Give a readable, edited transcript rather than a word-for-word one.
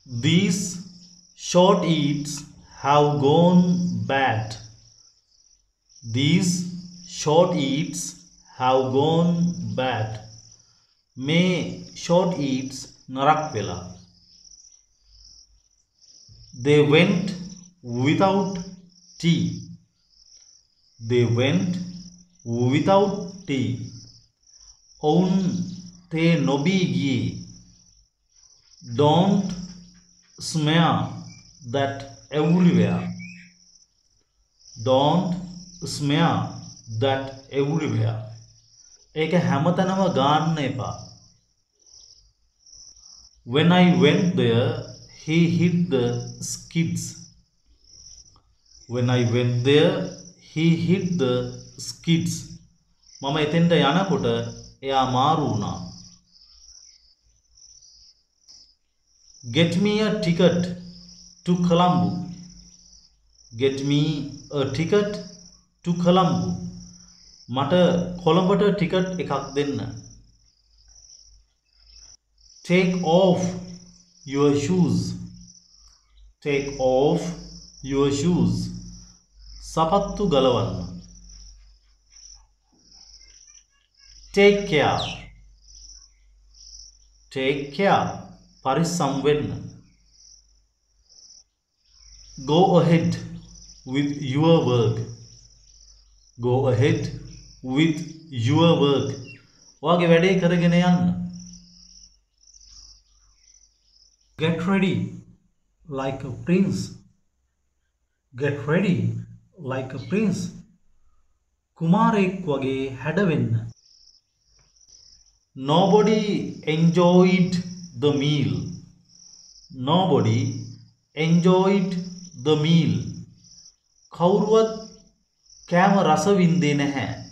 These short eats have gone bad. These short eats have gone bad. මේ short eats නරක් වෙලා. They went without tea. They went without tea. ඔවුන් තේ නොබී ගියේ. Don't smear that everywhere. Don't smear that everywhere. ඒක හැමතැනම ගාන්න එපා. When I went there, he hid the skids. When I went there, he hid the skids. මම එතෙන්ට යනකොට එයා මාරු වුණා. Get me a ticket to Colombo. Get me a ticket to Colombo. මට කොළඹට ටිකට් එකක් දෙන්න. Take off your shoes. Take off your shoes. සපත්තු ගලවන්න. Take care. Take care. පරිස්සම් වෙන්න. Go ahead with your work. Go ahead with your work. ඔයාගේ වැඩේ කරගෙන යන්න. Get ready like a prince. Get ready like a prince. කුමාරයෙක් වගේ හැඩවෙන්න. Nobody enjoyed the meal. Nobody enjoyed the meal. කවුරුවත් කෑම රස වින්දේ නැහැ.